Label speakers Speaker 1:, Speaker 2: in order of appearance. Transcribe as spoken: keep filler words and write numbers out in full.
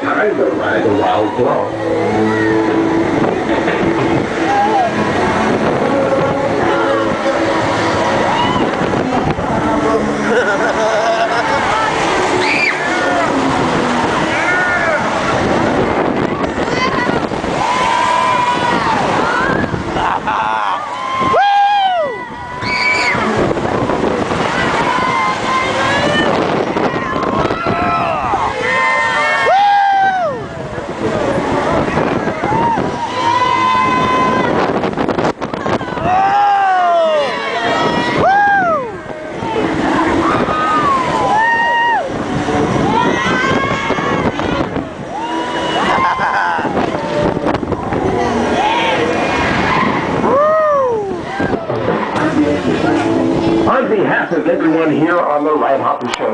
Speaker 1: time to ride a wild blow. On behalf of everyone here on the Ride Hopper Show,